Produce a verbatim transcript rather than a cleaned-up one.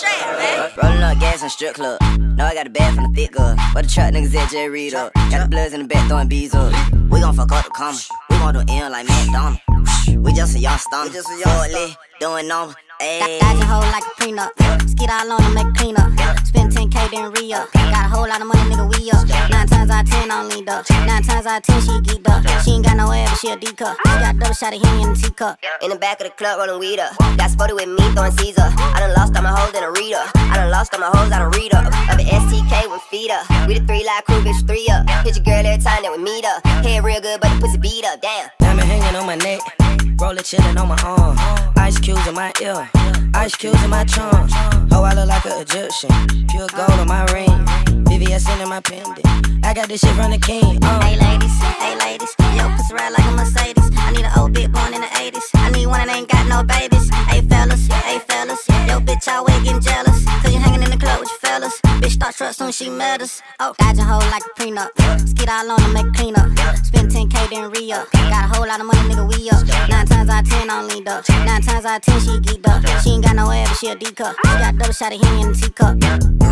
trap, man. Rolling up gas in strip club. Know I got a bag from the thick girl. But the truck niggas at J read up. Got the bloods in the back throwing bees up. We gon' fuck up the comma. We gon' do M like McDonald's. We just a young stomach. Forwardly, doing normal. Ayy. Dodging hole like a prenup. Skid all on them, make a clean up. Spend ten K, then re-up. Got a whole lot of money, nigga, we up. Nine times out of ten, I don't lead up. Nine times out of ten, she geeked up. She ain't got no air, but she a D-cup. She got a double shot of Henny in the teacup. In the back of the club, rolling weed up. Got spotted with me, throwing Caesar. I done lost all my hoes in a reader. I done lost all my hoes, I done read up. Up at S T K with feet up. We the three live crew, bitch, three up. Hit your girl every time that we meet up. Head real good, but the pussy beat up, damn. Diamond hanging on my neck. Roller chillin' on my arm. Ice cubes in my ear. Ice cubes in my trunk. Oh, I look like an Egyptian. Pure gold on my ring. V V S in my pendant. I got this shit from the king. Uh. Hey ladies, hey ladies, yo pussy ride like a Mercedes. I need an old bitch born in the eighties. I need one that ain't got no babies. Hey fellas, hey fellas, yo bitch always getting jealous. Cause you hanging in the club with your fellas. Bitch start truck soon she met us. Oh, dodging hole like a prenup. Skid all on them, make a clean up. Spend ten K, then re-up. Got a whole lot of money, nigga, we up. Nine times out of ten, I don't lead up. Nine times out of ten, she geeked up. She ain't got no air, but she a D-cup. She got a double shot of Henny in the teacup.